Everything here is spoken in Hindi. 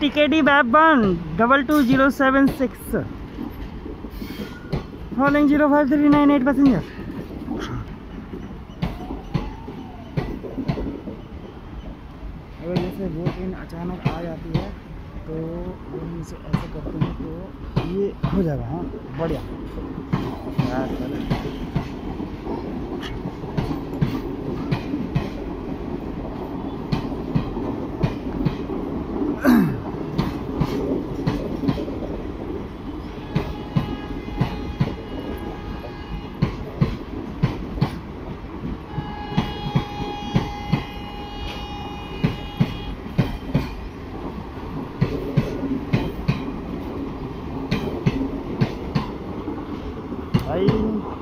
TKD Bab1 22076 falling 05398 passenger. अगर जैसे वो ट्रेन अचानक आ जाती है तो हम इसे ऐसे करते हैं तो ये हो जाएगा। हाँ बढ़िया भाई।